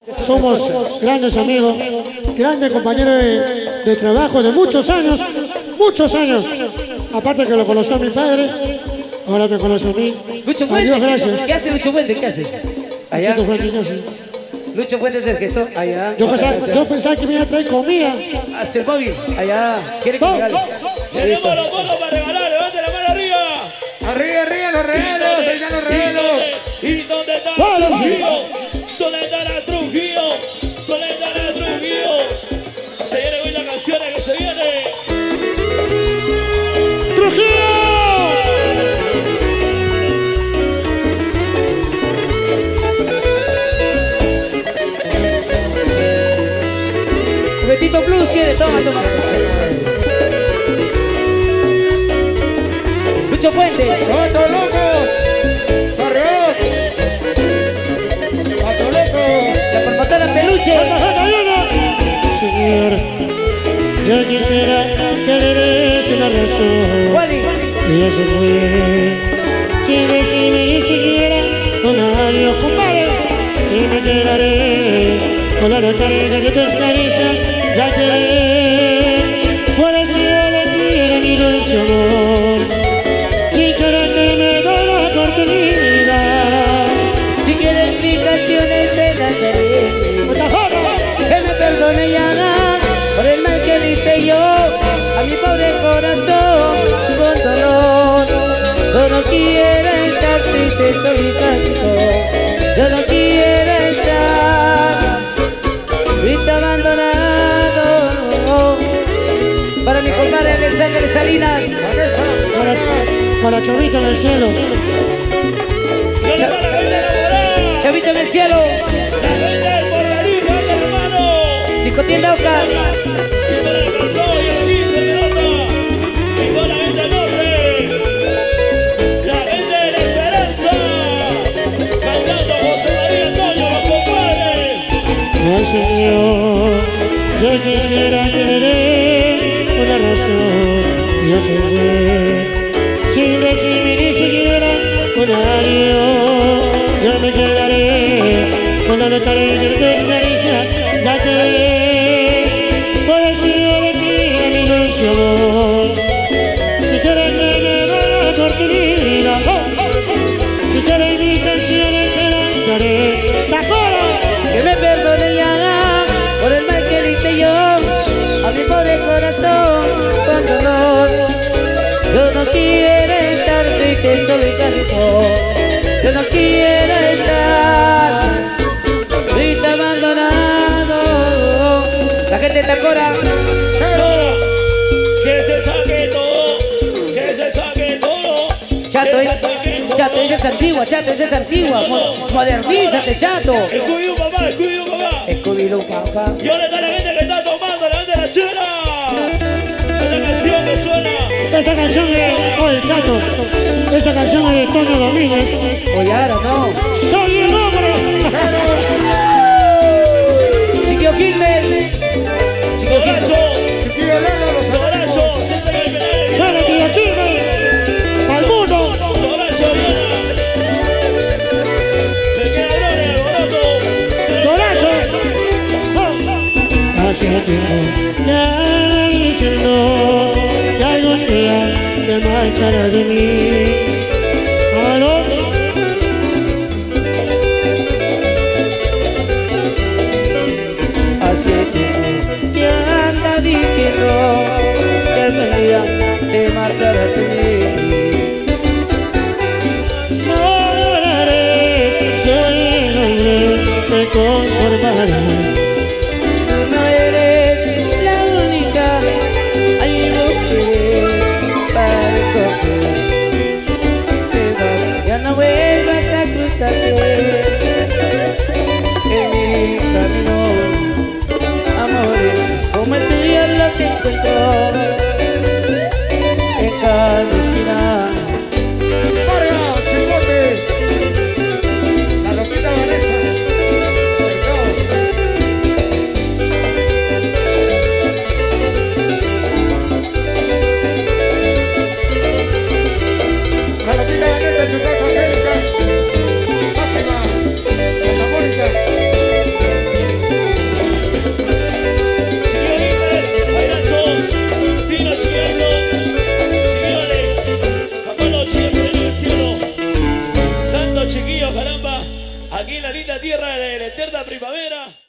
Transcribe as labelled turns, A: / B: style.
A: Somos grandes amigos, grandes compañeros de trabajo de muchos años, Aparte que lo conoció a mi padre, ahora me conoce a mí.
B: Lucho Fuentes.
A: Adiós, gracias.
B: ¿Qué hace Lucho Fuentes? ¿Qué hace? Allá.
A: Lucho Fuentes, ¿qué hace?
B: Lucho Fuentes es el que está allá.
A: Yo pensaba que me iba a traer comida.
B: Hace el móvil. Allá. ¿Quiere que regale?
C: Tenemos los bonos para regalar. Levante la mano arriba.
B: Arriba, los regalos. Ahí están los regalos.
C: ¿Y dónde está
A: Vale,
C: Trujillo? ¿Dónde está la Trujillo? ¿Dónde está la Trujillo? Se viene hoy la canción que se viene.
A: ¡Trujillo!
B: Betito Plus quiere, toma. Lucho Fuentes.
D: ¡Pato loco! ¡Barrios! ¡Pato loco!
B: La formatada peluche.
A: Señor, yo quisiera que le des una razón.
B: Wally.
A: Y ella se fue sin decirme ni siquiera un adiós, compadre. Y me quedaré con la nostalgia de tus caricias, ya que por el cielo quiero mi dulce amor. Si quieres que me dé la oportunidad,
B: Si quiere explicaciones te las daré. Que me perdone y haga por el mal que le hice yo a mi pobre corazón con dolor. Yo no quiero estar triste, solitario. Yo no quiero estar triste, abandonado. Para mi compadre Alexander Salinas.
A: para Chavito en el cielo.
B: Chavito en el cielo.
C: La vende del Porgalito, hermano.
B: Discotienda Oca.
C: Y con el calzón y el 15 de nota. Y con la vende del norte. La vende de la esperanza. Cantando José María Antonio, los compadres.
A: Ay, Señor, yo quisiera tener una razón. Yo sé, sin decirme ni siquiera un adiós. Yo me quedaré con la nostalgia de tus caricias, ya que por el cielo tira mi dulce amor. Si quieres que me dé la oportunidad, si quieres mis canciones se las daré. ¡La cola!
B: Que me perdone y haga por el mal que le hice yo a mi pobre corazón con dolor. Yo no quiero estar triste, solitario. Yo no quiero estar triste, abandonado. La gente de Tacora.
C: Que se saque todo. Que se saque todo.
B: Chato,
C: Que se saque todo.
B: Chato, esa es antigua, Chato, esa es antigua. Modernízate, Chato.
C: Scooby-Doo, papá, Scooby-Doo, papá.
B: Scooby-Doo, papá.
C: Y ahora está la gente que está tomando, la gente de la chela. Esta canción que suena.
A: Esta canción es, oye Chato, esta canción es de Toño Domínguez.
B: Oye, ahora no.
A: ¡Soy el hombre!
B: Chiquio Gilbert. Chiquio Gilbert.
D: Chiquillo Lalo, los
C: Doracho, siempre que me
A: ¡Para ti, aquí, al mundo!
C: Doracho, Diana. Me queda gloria, Dorato.
A: ¡Doracho! Hace tiempo ya diciendo que algún día te marcharás de mí. ¿Aló?
B: Hace tiempo que anda diciendo que algún día te marcharás de mí.
A: No lloraré, soy el hombre que conformaré.
B: No eres la única, hay mujer para escoger. Te vas, ya no vuelvas a cruzarte en mi camino. Amores como el tuyo los encuentro en cada esquina.
D: Barrio, Chicote. La Lopita Vanessa.
C: aquí en la linda tierra de la eterna primavera.